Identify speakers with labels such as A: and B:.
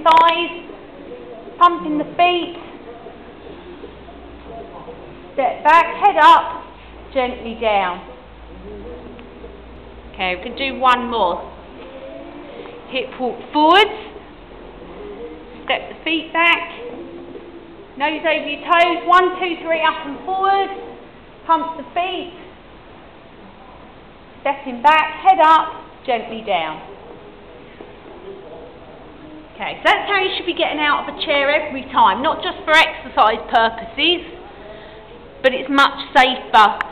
A: exercise. Pumping the feet. Step back, head up, gently down. Okay, we can do one more. Hip walk forwards. Step the feet back. Nose over your toes. 1, 2, 3, up and forward. Pump the feet. Stepping back, head up, gently down. Okay, so that's how you should be getting out of a chair every time, not just for exercise purposes, but it's much safer